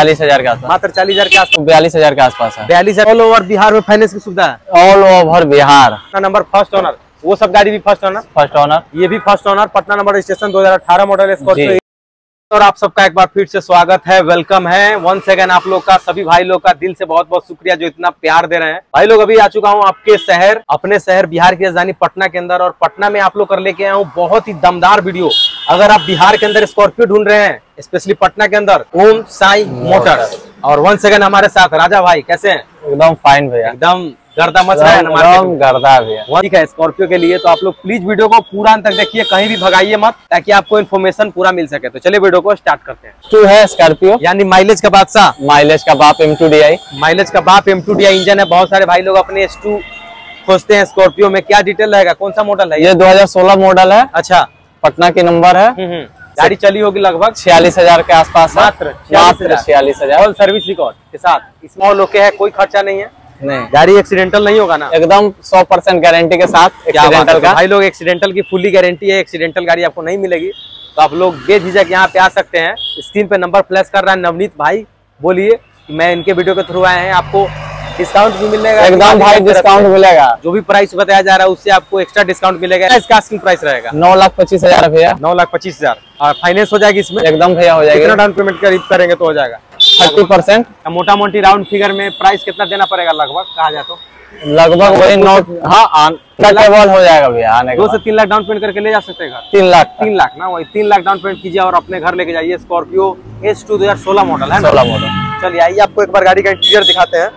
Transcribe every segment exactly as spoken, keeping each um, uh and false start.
चालीस हजार के आसपास, मात्र चालीस हजार के आसपास, बयालीस हजार के आसपास है। बयालीस ऑल ओवर बिहार में फाइनेंस की सुविधा है, all over Bihar. Number first owner, वो सब गाड़ी भी फर्स्ट ओनर, फर्स्ट ओनर, ये भी first owner, Patna number registration दो हजार अठारह मॉडल स्कॉर्पियो। और आप सबका एक बार फिर से स्वागत है, वेलकम है वंस अगेन आप लोग का, सभी भाई लोग का दिल से बहुत बहुत शुक्रिया जो इतना प्यार दे रहे हैं। भाई लोग अभी आ चुका हूं आपके शहर, अपने शहर बिहार की राजधानी पटना के अंदर, और पटना में आप लोग कर लेके आया हूं बहुत ही दमदार वीडियो। अगर आप बिहार के अंदर स्कॉर्पियो ढूंढ रहे हैं, स्पेशली पटना के अंदर, ओम साई मोटर्स। और वंस अगेन हमारे साथ राजा भाई, कैसे हैं? एकदम फाइन भैया, एकदम गर्दा मच रहा है एकदम गर्दा भैया। ठीक है स्कॉर्पियो के लिए, तो आप लोग प्लीज वीडियो को पूरा अंत तक देखिए, कहीं भी भगाइए मत, ताकि आपको इन्फॉर्मेशन पूरा मिल सके। तो चलिए वीडियो को स्टार्ट करते हैं। टू है स्कॉर्पियो, यानी माइलेज का बादशाह, माइलेज का बाप M two D I, mileage का बाप M two D I engine है। बहुत सारे भाई लोग अपने एस टू खोजते हैं स्कॉर्पियो में, क्या डिटेल रहेगा, कौन सा मॉडल है ये? दो हजार सोलह मॉडल है। अच्छा, पटना की नंबर है। हम्म, गाड़ी चली होगी लगभग छियालीस हजार के आसपास, मात्र छियालीस हजार, ऑल सर्विस रिकॉर्ड के साथ। इसमें और लोग है, कोई खर्चा नहीं है, नहीं, गाड़ी एक्सीडेंटल नहीं होगा ना? एकदम सौ परसेंट गारंटी के साथ एक्सीडेंटल का। भाई लोग एक्सीडेंटल की फुल्ली गारंटी है, एक्सीडेंटल गाड़ी आपको नहीं मिलेगी, तो आप लोग बेझिझक यहाँ पे आ सकते हैं। स्क्रीन पे नंबर फ्लैश कर रहा है नवनीत भाई, बोलिए कि मैं इनके वीडियो के थ्रू आए हैं, आपको डिस्काउंट भी मिलेगा। एकदम भाई डिस्काउंट मिलेगा, जो भी प्राइस बताया जा रहा है उससे आपको एक्स्ट्रा डिस्काउंट मिलेगा। इसका आस्किंग प्राइस रहेगा नौ लाख पच्चीस हजार भैया, नौ लाख पच्चीस हजार और फाइनेंस हो जाएगी इसमें? एकदम भैया हो जाएगी। कितना डाउन पेमेंट करेंगे तो हो जाएगा? Thirty percent. मोटा मोटी राउंड फिगर में प्राइस कितना देना पड़ेगा लगभग, कहा जाए तो? लगभग वही नौ, हाँ टेबल हो जाएगा भैया। आने दो से तीन लाख डाउन पेमेंट करके ले जा सकते हैं घर। तीन लाख तीन लाख ना, वही तीन लाख डाउन पेमेंट कीजिए और अपने घर लेके जाइए। स्कॉर्पियो एस टू दो हजार सोलह मॉडल है, सोलह मॉडल। चलिए आइए आपको एक बार गाड़ी का इंटीरियर दिखाते हैं।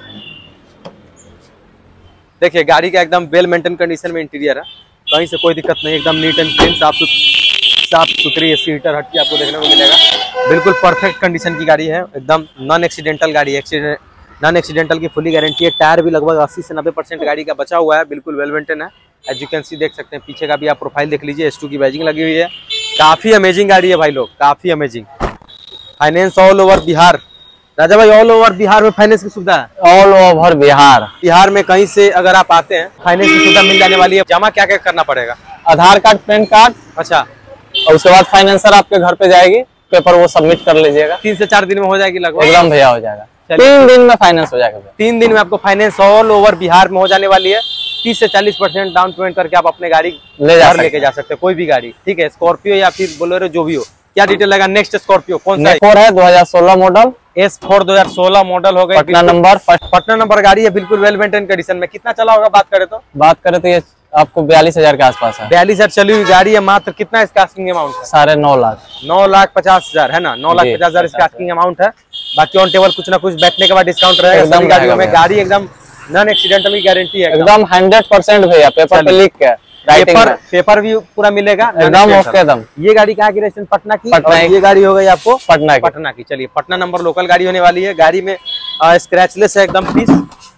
देखिए गाड़ी का एकदम वेल मेंटेन कंडीशन में इंटीरियर है, कहीं से कोई दिक्कत नहीं, एकदम नीट एंड क्लीन, साफ साफ सुथरी सीटर हटके आपको देखने को मिलेगा। बिल्कुल परफेक्ट कंडीशन की गाड़ी है, एकदम नॉन एक्सीडेंटल गाड़ी है, एक्सीडेंट नॉन एक्सीडेंटल की फुली गारंटी है। टायर भी लगभग अस्सी से नब्बे परसेंट गाड़ी का बचा हुआ है, बिल्कुल वेल मेंटेन है। एज यू कैन सी देख सकते हैं, पीछे का भी आप प्रोफाइल देख लीजिए, एस टू की बैजिंग लगी हुई है। काफी अमेजिंग गाड़ी है भाई लोग, काफी amazing. Finance all over Bihar, Raja भाई ऑल ओवर बिहार में फाइनेंस की सुविधा है, ऑल ओवर बिहार। बिहार में कहीं से अगर आप आते हैं फाइनेंस की सुविधा मिल जाने वाली है। जमा क्या क्या करना पड़ेगा? आधार कार्ड, पैन कार्ड, अच्छा, और उसके बाद फाइनेंसर आपके घर पे जाएगी, पेपर वो सबमिट कर लीजिएगा। तीन से चार दिन में हो जाएगी लगभग? एकदम भैया हो जाएगा, तीन दिन में फाइनेंस हो जाएगा। तीन दिन में आपको फाइनेंस ऑल ओवर बिहार में हो जाने वाली है। तीस से चालीस परसेंट डाउन पेमेंट करके आप अपने गाड़ी ले जा लेके जा सकते हैं, कोई भी गाड़ी, ठीक है, स्कॉर्पियो या फिर बोलेरो जो भी हो। क्या डिटेल लगा? नेक्स्ट स्कॉर्पियो कौन सा है? दो हजार सोलह मॉडल, एस फोर दो हजार सोलह मॉडल हो गई, पटना नंबर, पटना नंबर गाड़ी है, बिल्कुल वेल मेंटेन कंडीशन में। कितना चला होगा बात करें तो? बात करें तो ये आपको बयालीस हजार के आसपास है। बयालीस हजार चली हुई गाड़ी है, मात्र कितना इसका आस्किंग अमाउंट है? साढ़े नौ लाख, नौ लाख पचास हजार है ना, नौ लाख पचास हजार इसका आस्किंग अमाउंट है। बाकी ऑन टेबल कुछ ना कुछ बैठने के बाद डिस्काउंट रहेगा सभी गाड़ियों में। गाड़ी एकदम नॉन एक्सीडेंटल की गारंटी है, एकदम हंड्रेड परसेंट भैया, पेपर पे लिख के, पेपर पेपर भी पूरा मिलेगा एकदम ओके एकदम। ये गाड़ी कहाँ की? रजिस्ट्रेशन पटना की, पटना। ये गाड़ी हो गई आपको पटना की, पटना की। चलिए पटना नंबर लोकल गाड़ी होने वाली है। गाड़ी में स्क्रैचलेस है एकदम पीस,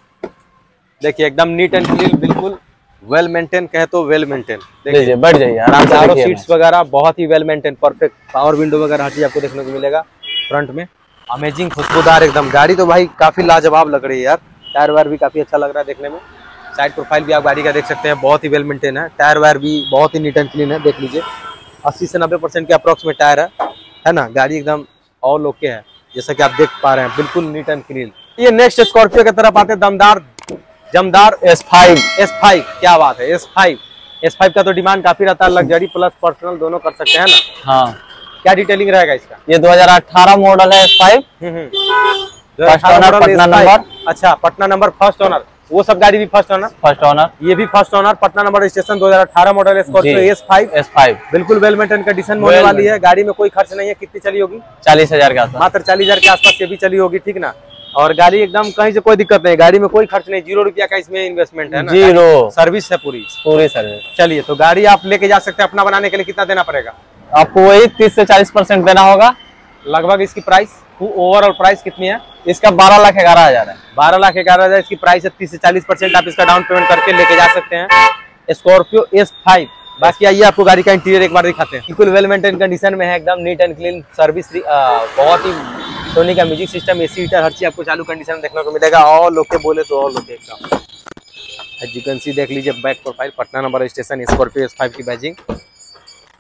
देखिए एकदम नीट एंड क्लीन, बिल्कुल वेल मेंटेन, कहे तो वेल मेंटेन। देखिए बैठ जाइए आराम से, चारों सीट्स वगैरह बहुत ही well maintain, perfect. Power window वगैरह हटी आपको देखने को मिलेगा फ्रंट में, अमेजिंग खुशबूदार एकदम गाड़ी। तो भाई काफी लाजवाब लग रही है यार, टायर वायर भी काफी अच्छा लग रहा है देखने में। साइड प्रोफाइल भी आप गाड़ी का देख सकते हैं, बहुत ही वेल मेंटेन है। टायर वायर भी बहुत ही नीट एंड क्लीन है, देख लीजिए अस्सी से नब्बे परसेंट के अप्रोक्स में टायर है, है ना। गाड़ी एकदम ऑल ओके है, जैसा कि आप देख पा रहे हैं, बिल्कुल नीट एंड क्लीन। ये नेक्स्ट स्कॉर्पियो की तरफ आते हैं, दमदार जमदार एस फाइव। एस फाइव क्या बात है, एस फाइव एस फाइव का तो डिमांड काफी रहता है, लग्जरी प्लस पर्सनल दोनों कर सकते हैं ना। हाँ, क्या डिटेलिंग रहेगा इसका? ये दो हजार अठारह मॉडल है, एस फाइव, पटना नंबर। अच्छा, पटना नंबर फर्स्ट ओनर, वो सब गाड़ी भी फर्स्ट ओनर, फर्स्ट ओनर, ये भी first owner, Patna number registration दो हजार अठारह model Scorpio S five. S five बिल्कुल वेल मेंटेन कंडीशन में होने वाली है। गाड़ी में कोई खर्च नहीं है। कितनी चली होगी? चालीस हजार के आसपास, मात्र चालीस हजार के आसपास ये भी चली होगी, ठीक ना। और गाड़ी एकदम कहीं से कोई दिक्कत नहीं, गाड़ी में कोई खर्च नहीं, जीरो रुपया का इसमें इन्वेस्टमेंट है ना, जीरो सर्विस है पूरी पूरी सर्विस। चलिए तो गाड़ी आप लेके जा सकते हैं। अपना बनाने के लिए कितना देना पड़ेगा? आपको वही तीस से चालीस परसेंट देना होगा लगभग। इसकी प्राइस ओवरऑल प्राइस कितनी है? इसका बारह लाख ग्यारह हजार है, बारह लाख ग्यारह हजार इसकी प्राइस है। तीस से चालीस परसेंट आप इसका डाउन पेमेंट करके लेके जा सकते हैं स्कॉर्पियो एस फाइव। बाकी आइए आपको गाड़ी का इंटीरियर एक बार दिखाते हैं, बिल्कुल वेल मेंटेन कंडीशन में है, एकदम नीट एंड क्लीन सर्विस, बहुत ही सोनी का म्यूजिक सिस्टम, एसी हीटर, हर चीज आपको चालू कंडीशन में देखने को मिलेगा। और ओके बोले तो और ओके एकदम। एज यू कैन सी देख लीजिए back profile, Patna number registration, Scorpio S five की बैजिंग,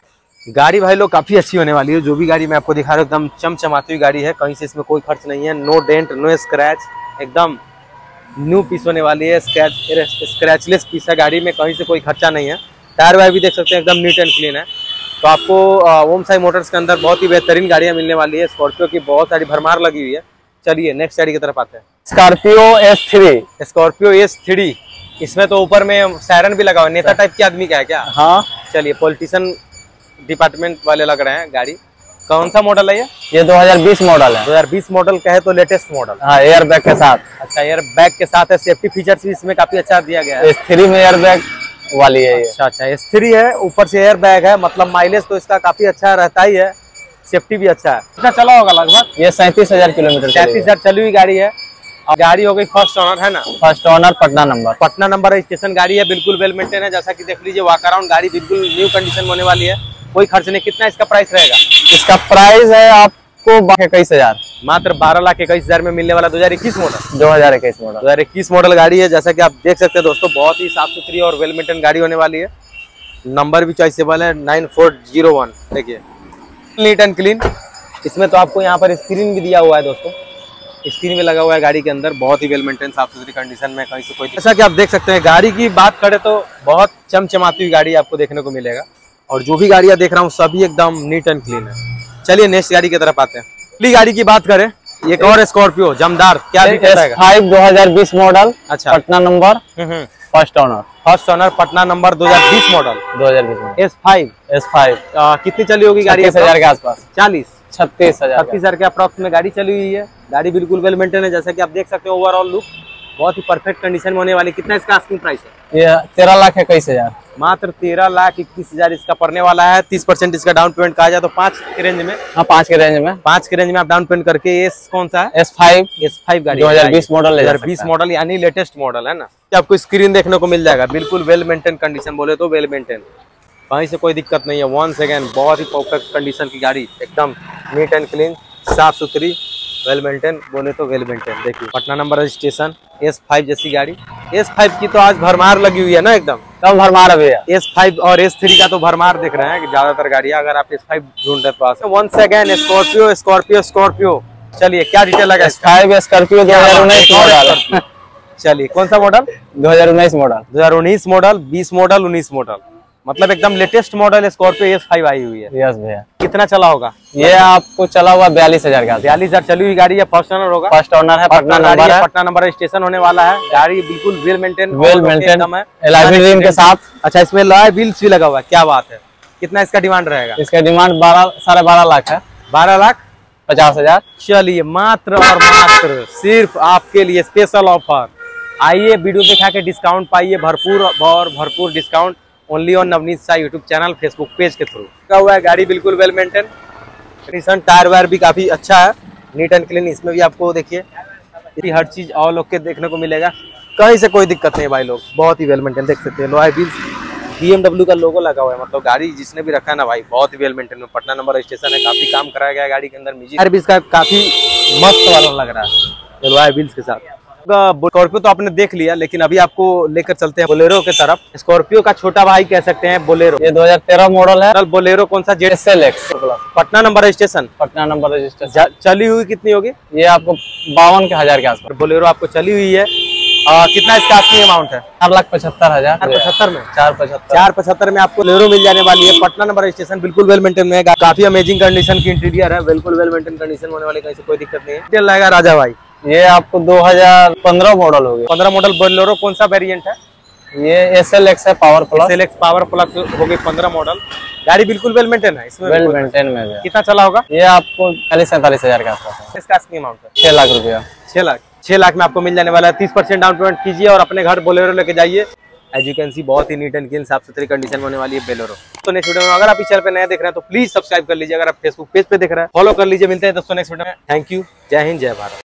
गाड़ी भाई लोग काफी अच्छी होने वाली है। जो भी गाड़ी मैं आपको दिखा रहा हूँ एकदम चमचमाती हुई गाड़ी है, कहीं से इसमें कोई खर्च नहीं है। नो डेंट नो स्क्रैच, एकदम न्यू पीस होने वाली है। स्क्रैच स्क्रैचलेस पीस है गाड़ी में, कहीं से कोई खर्चा नहीं है। टायर वायर भी देख सकते हैं एकदम नीट एंड क्लीन है। तो आपको ओम साई मोटर्स के अंदर बहुत ही बेहतरीन गाड़ियाँ मिलने वाली है। स्कॉर्पियो की बहुत सारी भरमार लगी हुई है। चलिए नेक्स्ट गाड़ी की तरफ आते हैं। Scorpio S three. Scorpio S three, इसमें तो ऊपर में सायरन भी लगा हुआ है। नेता टाइप के आदमी का है क्या? हाँ, चलिए पॉलिटिशियन डिपार्टमेंट वाले लग रहे हैं। गाड़ी कौन सा मॉडल है ये? ये दो हज़ार बीस मॉडल है। दो हज़ार बीस मॉडल का है तो लेटेस्ट मॉडल। हाँ, एयर बैग के साथ। अच्छा, एयर बैग के साथ है। सेफ्टी फीचर्स भी इसमें काफी अच्छा दिया गया है। एस थ्री में एयर बैग वाली है ये। अच्छा अच्छा, एस थ्री है, ऊपर से एयर बैग है, मतलब माइलेज तो इसका काफी अच्छा रहता ही है। सेफ्टी भी अच्छा है। कितना चला होगा लगभग? ये सैंतीस हजार किलोमीटर सैंतीस हजार चली हुई गाड़ी है। और गाड़ी हो गई फर्स्ट ओनर है ना? First owner, Patna number. Patna number registration गाड़ी है, बिल्कुल वेल मेंटेन है। जैसा कि देख लीजिए वॉक अराउंड गाड़ी बिल्कुल न्यू कंडीशन में होने वाली है, कोई खर्च नहीं। कितना इसका प्राइस रहेगा? इसका प्राइस है आपको इक्कीस हजार, मात्र बारह लाख इक्कीस हजार में मिलने वाला दो हजार इक्कीस मॉडल। दो हजार इक्कीस मॉडल दो हजार इक्कीस मॉडल गाड़ी है। जैसा कि आप देख सकते हैं दोस्तों, बहुत ही साफ सुथरी और वेल मेंटेन गाड़ी होने वाली है। नंबर भी चॉइसेबल है नाइन फोर जीरो वन। देखिए नीट एंड क्लीन। इसमें तो आपको यहाँ पर स्क्रीन भी दिया हुआ है दोस्तों, स्क्रीन भी लगा हुआ है गाड़ी के अंदर। बहुत ही वेल मेंटेन साफ सुथरी कंडीशन में, कहीं से कोई। जैसा कि आप देख सकते हैं गाड़ी की बात करें तो बहुत चमचमाती हुई गाड़ी आपको देखने को मिलेगा। और जो भी गाड़ियां देख रहा हूँ सभी एकदम नीट एंड क्लीन है। चलिए नेक्स्ट गाड़ी की तरफ आते हैं। अगली गाड़ी की बात करें, एक और स्कॉर्पियो जमदार, क्या डिटेल रहेगा? फाइव दो हजार बीस मॉडल। अच्छा, Patna number, first owner. First owner, Patna number, दो हजार बीस मॉडल। दो हजार बीस एस फाइव। एस फाइव कितनी चली होगी गाड़ी? छत्तीस हजार के आसपास। चालीस छत्तीस हजार छत्तीस हजार के अप्रॉक्स में गाड़ी चली हुई है। गाड़ी बिल्कुल वेल मेंटेन है। जैसा कि आप देख सकते हो ओवरऑल लुक बहुत ही परफेक्ट कंडीशन में होने वाली। कितना इसका आस्किंग प्राइस है? ये तेरह लाख इक्कीस हजार। मात्र तेरह लाख इक्कीस हजार इसका पड़ने वाला है। तीस परसेंट इसका डाउन पेमेंट कहा जाए तो पाँच के रेंज में। हाँ, पाँच के रेंज में। पाँच के रेंज में आप डाउन पेमेंट करके एस कौन सा है? S five. एस फाइव गाड़ी दो हजार बीस मॉडल। दो हजार बीस मॉडल यानी लेटेस्ट मॉडल है ना। आपको स्क्रीन देखने को मिल जाएगा, बिल्कुल वेल मेंटेन कंडीशन, बोले तो वेल मेंटेन, कहीं से कोई दिक्कत नहीं है। वन सेकेंड, बहुत ही परफेक्ट कंडीशन की गाड़ी, एकदम नीट एंड क्लीन, साफ सुथरी, वेल मेंटेन, बोले तो वेल मेंटेन। देखिए Patna number registration, S five जैसी गाड़ी। एस फाइव की तो आज भरमार लगी हुई है ना, एकदम कब भरमार अभी है। एस फाइव और एस थ्री का तो भरमार दिख रहे हैं ज्यादातर गाड़ियां। अगर आप एस फाइव ढूंढ रहे पास one second, Scorpio Scorpio Scorpio. चलिए क्या डिटेल लगा? फाइव स्कॉर्पियो दो हजार उन्नीस मॉडल। चलिए कौन सा मॉडल? दो हजार उन्नीस मॉडल। दो हजार उन्नीस मॉडल, बीस मॉडल, उन्नीस मॉडल, मतलब एकदम latest model Scorpio S five आई हुई है। यस भैया। कितना चला होगा? ये आपको चला हुआ बयालीस हजार का। बयालीस हजार चली हुई गाड़ी है। फर्स्ट ओनर होगा? फर्स्ट ओनर है, पटना नंबर है। पटना नंबर रजिस्ट्रेशन होने वाला है। गाड़ी बिल्कुल वेल मेंटेन, वेल मेंटेन है, एलॉय रिम के साथ। अच्छा, इसमें लॉय व्हील्स भी लगा हुआ है, क्या बात है। कितना इसका डिमांड रहेगा? इसका डिमांड बारह साढ़े बारह लाख है। बारह लाख पचास हजार। चलिए मात्र और मात्र सिर्फ आपके लिए स्पेशल ऑफर। आइए वीडियो दिखा के डिस्काउंट पाइए, भरपूर और भरपूर discount only on Navneet Shah YouTube channel Facebook page के थ्रू। लगा हुआ है गाड़ी बिल्कुल well maintain condition. Tyre wire भी काफी अच्छा है, नीट एंड क्लीन। इसमें भी आपको देखिए हर चीज और लोग के देखने को मिलेगा, कहीं से कोई दिक्कत नहीं भाई लोग, बहुत ही वेल मेंटेन। देख सकते हैं लॉय व्हील्स, बीएमडब्ल्यू का लोगो लगा हुआ है, मतलब गाड़ी जिसने भी रखा है ना भाई बहुत ही वेल मेंटेन में। पटना नंबर रजिस्ट्रेशन है, काफी काम कराया गया है गाड़ी के अंदर। म्यूजिक भी इसका काफी मस्त वाला लग रहा है लॉय व्हील्स के साथ। स्कॉर्पियो तो आपने देख लिया, लेकिन अभी आपको लेकर चलते हैं बोलेरो के तरफ। स्कॉर्पियो का छोटा भाई कह सकते हैं बोलेरो। ये दो हजार तेरह मॉडल है। बोलेरो कौन सा? Z S L X. Patna number registration. Patna number registration. चली हुई कितनी होगी? ये आपको बावन के हजार के आसपास। बोलेरो आपको चली हुई है। आ, कितना इसका आस्किंग अमाउंट है? चार लाख पचहत्तर हजार। पचहत्तर में चार पचहत्तर चार पचहत्तर में आपको बोलेरो मिल जाने वाली है। पटना नंबर रजिस्ट्रेशन, बिल्कुल वेल मेंटेन में है। काफी अमेजिंग कंडीशन की इंटीरियर है, बिल्कुल वेल मेंटेन कंडीशन होने वाली, कहीं से कोई दिक्कत नहीं है। डिटेल रहेगा राजा भाई। ये आपको दो हजार पंद्रह मॉडल हो गया। पंद्रह मॉडल बोलेरो कौन सा वेरिएंट है? ये एस एल एक्स है, power plus. S L X power plus हो गई पंद्रह मॉडल। गाड़ी बिल्कुल वेल मेंटेन है, इसमें वेल मेंटेन में है। कितना चला होगा? ये आपको चालीस सैंतालीस हजार के आसपास है। इसका आस्किंग अमाउंट है छह लाख रुपया। छह लाख छह लाख में आपको मिल जाने वाला है। तीस परसेंट डाउन पेमेंट कीजिए और अपने घर बोलेरो लेके जाइए। एज यू कैन सी बहुत ही नीट एंड क्लीन, साफ सुथरी कंडीशन में होने वाली है बोलेरो। तो नेक्स्ट वीडियो में अगर आप इस चैनल पे नए देख रहे हैं तो प्लीज सब्सक्राइब कर लीजिए। अगर आप फेसबुक पेज पे देख रहे हैं फॉलो कर लीजिए। मिलते हैं दोस्तों नेक्स्ट वीडियो में। थैंक यू, जय हिंद, जय भारत।